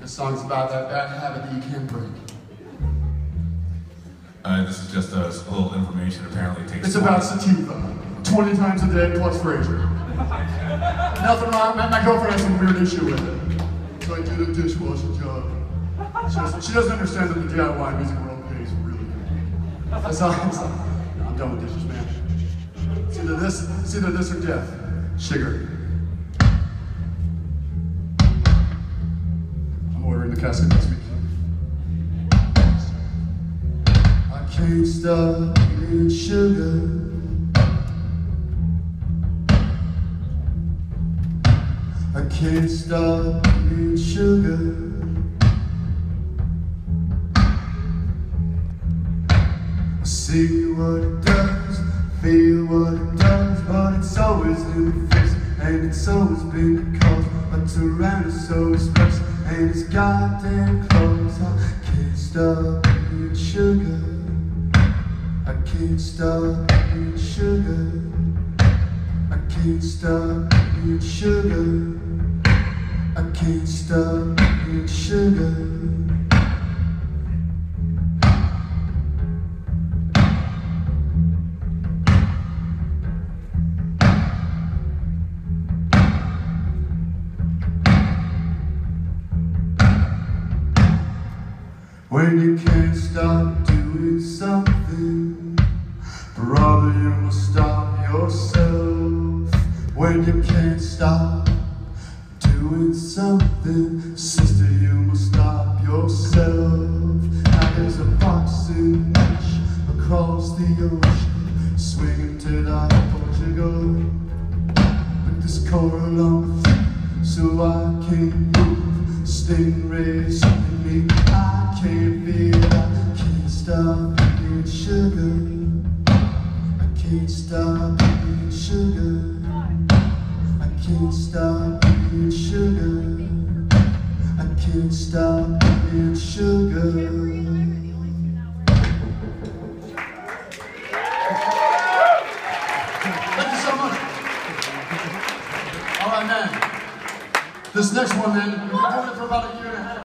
This song's about that bad habit that you can't break. This is just a little information. Apparently, it takes. It's about sativa. 20 times a day plus Fraser. Nothing wrong. My girlfriend has some weird issue with it. So I do the dishwasher job. She doesn't understand that the DIY music world pays really good. That's all. No, I'm done with dishes, man. It's either this or death. Sugar. I'm ordering the casket next week. I can't stop eating sugar. I can't stop eating sugar. I see what it does, feel what it does, but it's always in the face, and it's always been caused by Tyrannosaurus, and it's goddamn close. I can't stop eating sugar. I can't stop eating sugar. I can't stop eating sugar. I can't stop eating sugar. When you can't stop doing something, brother, you must stop yourself. When you can't stop doing something, sister, you must stop yourself. Now there's a boxing match across the ocean, swinging to that Portugal. But this coral on my feet, so I can't move. Stingrays in me, I can't feel. I can't stop eating sugar. I can't stop eating sugar. I can't stop eating sugar. I can't stop eating sugar. Thank you so much. All right, man. This next one, man, we've been doing it for about a year and a half.